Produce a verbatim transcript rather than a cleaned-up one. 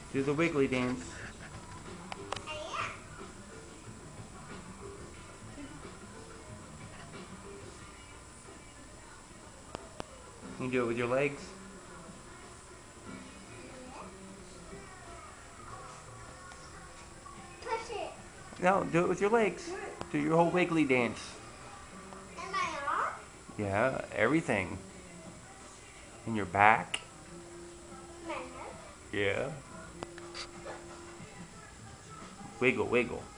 Do the wiggly dance. You can do it with your legs. Push it. No, do it with your legs. Do your whole wiggly dance. And my arm? Yeah, everything. And your back. My head? Yeah. Wiggle, wiggle.